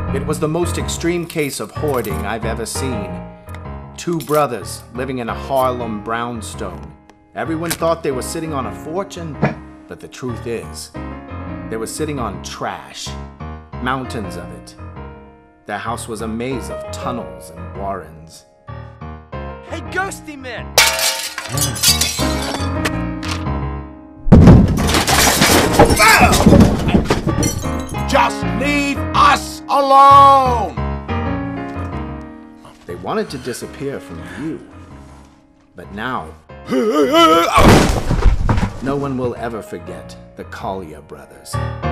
It was the most extreme case of hoarding I've ever seen. Two brothers living in a Harlem brownstone. Everyone thought they were sitting on a fortune, but the truth is, they were sitting on trash. Mountains of it. Their house was a maze of tunnels and warrens. Hey, Ghosty Man! Just leave us alone! They wanted to disappear from view. But now, no one will ever forget the Collyer brothers.